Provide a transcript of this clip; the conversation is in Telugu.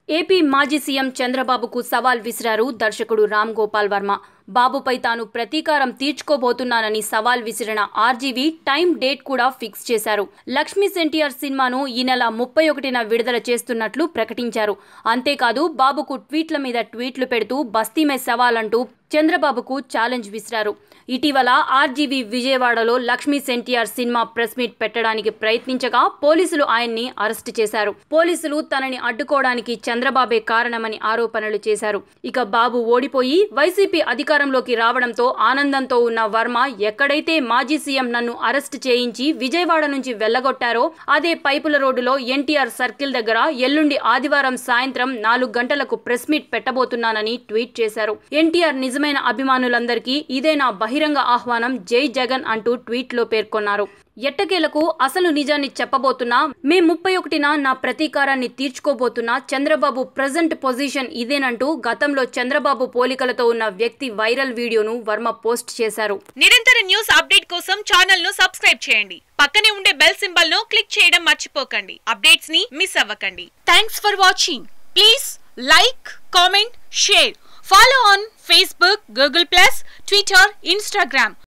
ఏపీ మాజీ సీఎం చంద్రబాబుకు సవాల్ విసిరారు దర్శకుడు రామ్ గోపాల్ వర్మ. బాబుపై తాను ప్రతీకారం తీర్చుకోబోతున్నానని సవాల్ విసిరిన ఆర్జీవీ టైం డేట్ కూడా ఫిక్స్ చేశారు. లక్ష్మీ ఎన్టీఆర్ సినిమాను ఈ నెల 31న విడుదల చేస్తున్నట్లు ప్రకటించారు. అంతేకాదు బాబుకు ట్వీట్ల మీద ట్వీట్లు పెడుతూ బస్తీ మే సవాల్ అంటూ చంద్రబాబుకు ఛాలెంజ్ విసిరారు. ఇటీవల ఆర్జీవీ విజయవాడలో Lakshmi NTR cinema press meet పెట్టడానికి ప్రయత్నించగా పోలీసులు ఆయన్ని అరెస్టు చేశారు. పోలీసులు తనని అడ్డుకోవడానికి చంద్రబాబే కారణమని ఆరోపణలు చేశారు. ఇక బాబు ఓడిపోయి వైసీపీ అధికారంలోకి రావడంతో ఆనందంతో ఉన్న వర్మ ఎక్కడైతే మాజీ సీఎం నన్ను అరెస్టు చేయించి విజయవాడ నుంచి వెళ్లగొట్టారో అదే పైపుల రోడ్డులో ఎన్టీఆర్ సర్కిల్ దగ్గర ఎల్లుండి ఆదివారం సాయంత్రం 4 గంటలకు ప్రెస్ మీట్ పెట్టబోతున్నానని ట్వీట్ చేశారు. ఎన్టీఆర్ నిజమైన అభిమానులందరికీ ఇదే నా బహిరంగ ఆహ్వానం, జై జగన్ అంటూ ట్వీట్లో పేర్కొన్నారు. ఎట్టకేలకు అసలు నిజాన్ని చెప్పబోతున్నా, మే 31న నా ప్రతీకారాన్ని తీర్చుకోబోతున్నా, చంద్రబాబు ప్రెజెంట్ పొజిషన్ ఇదేనంటూ గతంలో చంద్రబాబు పోలికలతో ఉన్న వ్యక్తి వైరల్ వీడియోను వర్మ పోస్ట్ చేశారు. నిరంతర న్యూస్ అప్డేట్ కోసం ఛానల్ ను సబ్స్క్రైబ్ చేయండి. పక్కనే ఉండే బెల్ సింబల్ ను క్లిక్ చేయడం మర్చిపోకండి. అప్డేట్స్ ని మిస్ అవ్వకండి. Thanks for watching. Please like, comment, share. Follow on Facebook, Google+, Twitter, Instagram.